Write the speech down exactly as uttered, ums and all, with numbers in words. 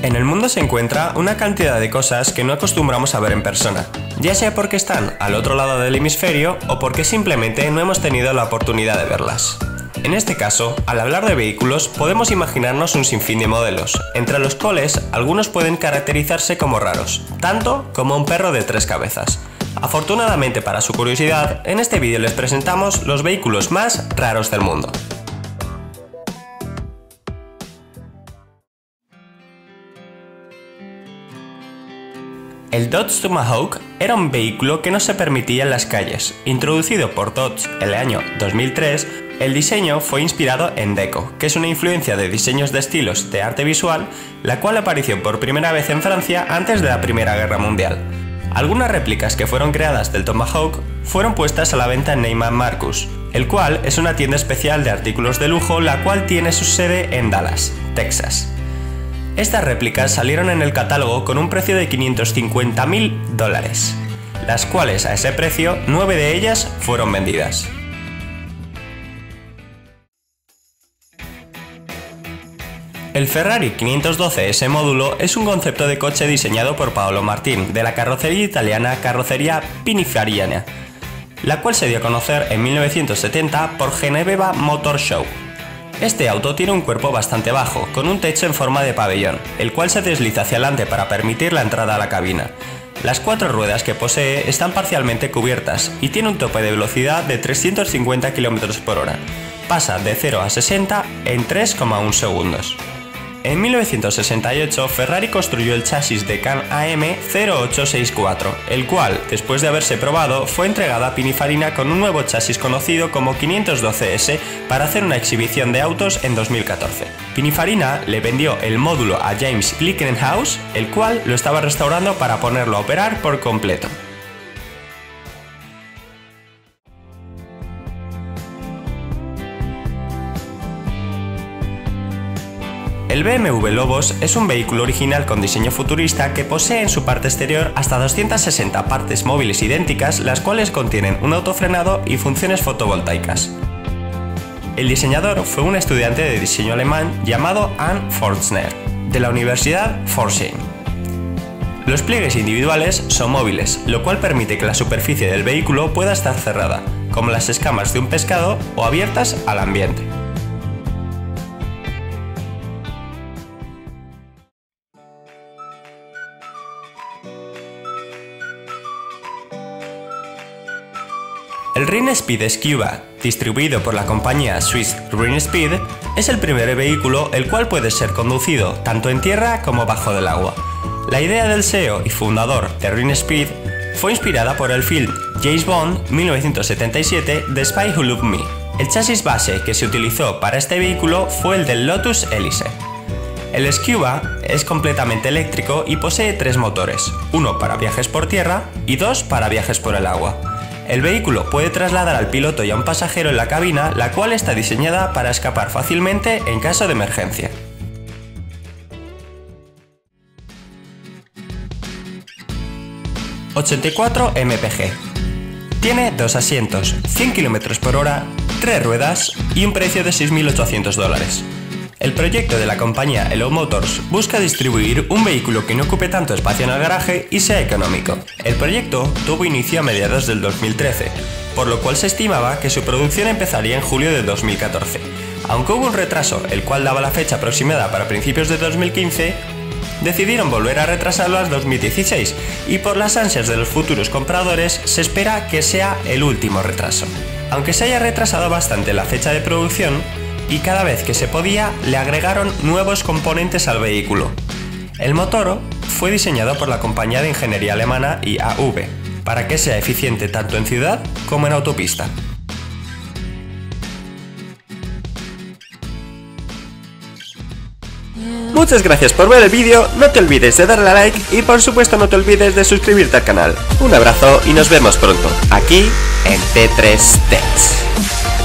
En el mundo se encuentra una cantidad de cosas que no acostumbramos a ver en persona, ya sea porque están al otro lado del hemisferio o porque simplemente no hemos tenido la oportunidad de verlas. En este caso, al hablar de vehículos, podemos imaginarnos un sinfín de modelos, entre los cuales algunos pueden caracterizarse como raros, tanto como un perro de tres cabezas. Afortunadamente para su curiosidad, en este vídeo les presentamos los vehículos más raros del mundo. El Dodge Tomahawk era un vehículo que no se permitía en las calles. Introducido por Dodge en el año dos mil tres, el diseño fue inspirado en Deco, que es una influencia de diseños de estilos de arte visual, la cual apareció por primera vez en Francia antes de la Primera Guerra Mundial. Algunas réplicas que fueron creadas del Tomahawk fueron puestas a la venta en Neiman Marcus, el cual es una tienda especial de artículos de lujo, la cual tiene su sede en Dallas, Texas. Estas réplicas salieron en el catálogo con un precio de quinientos cincuenta mil dólares, las cuales a ese precio, nueve de ellas fueron vendidas. El Ferrari quinientos doce ese módulo es un concepto de coche diseñado por Paolo Martin, de la carrocería italiana Carrozzeria Pininfarina, la cual se dio a conocer en mil novecientos setenta por Geneva Motor Show. Este auto tiene un cuerpo bastante bajo, con un techo en forma de pabellón, el cual se desliza hacia adelante para permitir la entrada a la cabina. Las cuatro ruedas que posee están parcialmente cubiertas y tiene un tope de velocidad de trescientos cincuenta kilómetros por hora. Pasa de cero a sesenta en tres coma uno segundos. En mil novecientos sesenta y ocho, Ferrari construyó el chasis de Can A M cero ocho seis cuatro, el cual, después de haberse probado, fue entregado a Pininfarina con un nuevo chasis conocido como quinientos doce ese para hacer una exhibición de autos en dos mil catorce. Pininfarina le vendió el módulo a James Glickenhaus, el cual lo estaba restaurando para ponerlo a operar por completo. El B M W Lobos es un vehículo original con diseño futurista que posee en su parte exterior hasta doscientas sesenta partes móviles idénticas, las cuales contienen un autofrenado y funciones fotovoltaicas. El diseñador fue un estudiante de diseño alemán llamado Anne Forstner, de la Universidad Forsyth. Los pliegues individuales son móviles, lo cual permite que la superficie del vehículo pueda estar cerrada, como las escamas de un pescado, o abiertas al ambiente. El Rinspeed Scuba, distribuido por la compañía Swiss Rinspeed, es el primer vehículo el cual puede ser conducido tanto en tierra como bajo del agua. La idea del C E O y fundador de Rinspeed fue inspirada por el film James Bond mil novecientos setenta y siete The Spy Who Loved Me. El chasis base que se utilizó para este vehículo fue el del Lotus Elise. El Scuba es completamente eléctrico y posee tres motores, uno para viajes por tierra y dos para viajes por el agua. El vehículo puede trasladar al piloto y a un pasajero en la cabina, la cual está diseñada para escapar fácilmente en caso de emergencia. ochenta y cuatro M P G. Tiene dos asientos, cien kilómetros por hora, tres ruedas y un precio de seis mil ochocientos dólares. El proyecto de la compañía Hello Motors busca distribuir un vehículo que no ocupe tanto espacio en el garaje y sea económico. El proyecto tuvo inicio a mediados del dos mil trece, por lo cual se estimaba que su producción empezaría en julio de dos mil catorce. Aunque hubo un retraso, el cual daba la fecha aproximada para principios de dos mil quince, decidieron volver a retrasarlo al dos mil dieciséis y por las ansias de los futuros compradores se espera que sea el último retraso. Aunque se haya retrasado bastante la fecha de producción, y cada vez que se podía le agregaron nuevos componentes al vehículo. El motor fue diseñado por la compañía de ingeniería alemana I A V para que sea eficiente tanto en ciudad como en autopista. Muchas gracias por ver el vídeo, no te olvides de darle a like y por supuesto no te olvides de suscribirte al canal. Un abrazo y nos vemos pronto, aquí en T tres Tech.